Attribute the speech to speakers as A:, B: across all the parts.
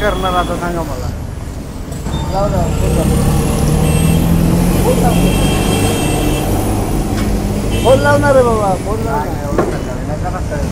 A: करणार आता सांगा मला.
B: फोन लावणार आहे बाबा, फोन
A: नाही,
B: लावणार.
A: एवढं सकाळी नका ना काय.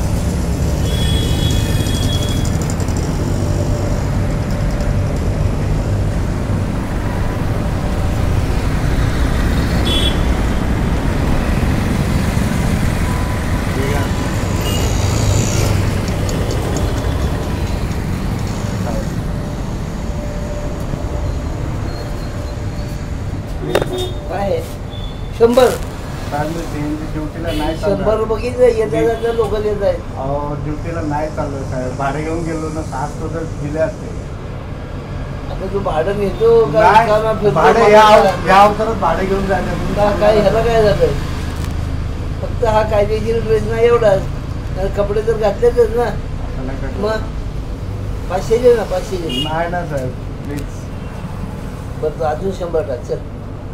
B: काय आहे? 100
A: ड्युटीला नाही
B: 100 बघितलं येत्या जात्या लोक येत आहेत.
A: अहो ड्युटीला नाही चाललोय साहेब. भाडे घेऊन गेलो ना 6 तर दिले असते.
B: आता तू भाडं घेतो का
A: नाही,
B: रिकामा फिरतो?
A: भाडे या अवसरात भाडे घेऊन जायचं.
B: काय ह्याला काय झालंय? फक्त हा कायदेशीर ड्रेस नाही एवढाच, तर कपडे तर घातलेच ना. मग 500 दे ना, 500 दे.
A: नाही ना साहेब प्लीज.
B: बरं तर अजून 100 टाक, चल.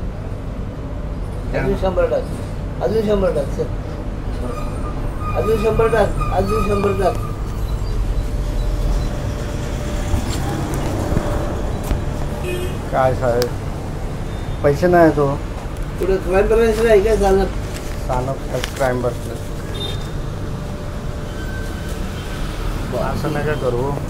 B: अजून 100 टाक, अजून 100 टाक, चल. अजून 100 टाक, अजून 100 टाक.
A: काय साहेब पैसे नाही तो.
B: पुढे क्राईम ब्रांच आहे काय झालं?
A: क्राईम बसलं. असं नका करू.